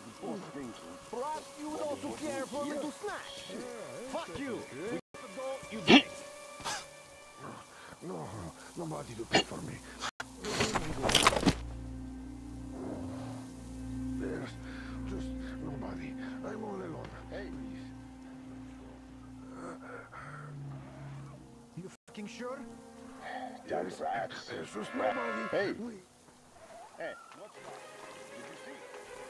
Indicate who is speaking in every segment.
Speaker 1: Perhaps you would also care for a little snack. Fuck you! We got the dough, you get it.
Speaker 2: No, nobody to pay for me. There's just nobody. I'm all alone. Hey, please.
Speaker 1: You fucking sure?
Speaker 2: There's just nobody.
Speaker 3: Hey. Hey, what's wrong? Did you see?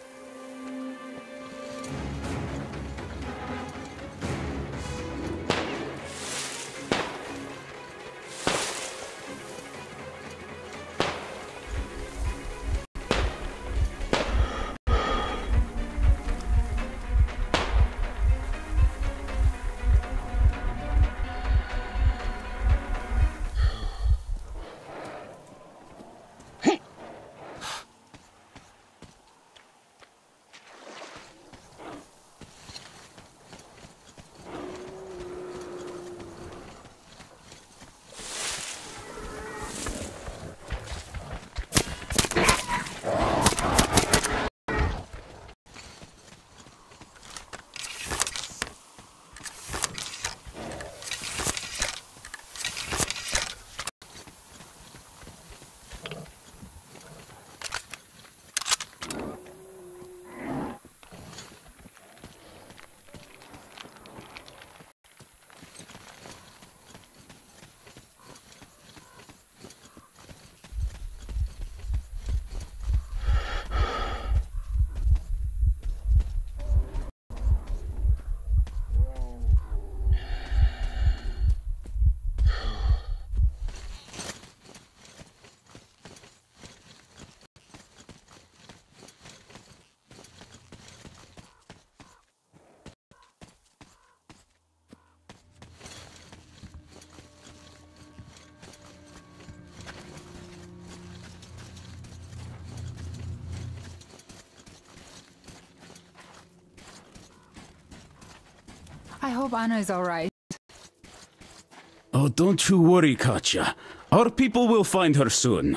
Speaker 4: I hope Anna is all right.
Speaker 5: Oh, don't you worry, Katya. Our people will find her soon.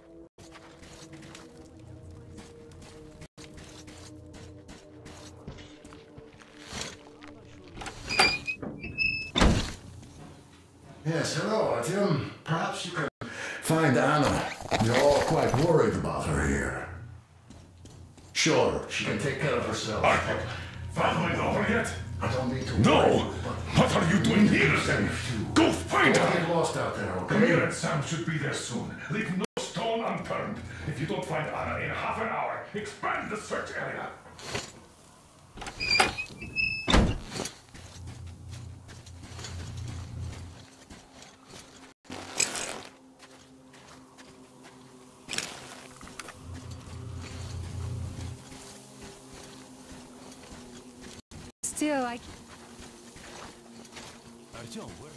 Speaker 2: Yes, hello, Tim. Perhaps you can find Anna. We're all quite worried about her here. Sure, she can take care of herself.
Speaker 6: Arthur, found my daughter yet?
Speaker 2: I don't need to
Speaker 6: No!
Speaker 2: worry,
Speaker 6: What are you doing here?
Speaker 2: safe too.
Speaker 6: Go find
Speaker 2: Don't
Speaker 6: her!
Speaker 2: get lost out there, okay?
Speaker 6: Camille and Sam should be there soon. Leave no stone unturned. If you don't find Anna in half an hour, expand the search area.
Speaker 4: Still, I...
Speaker 1: Artyom, where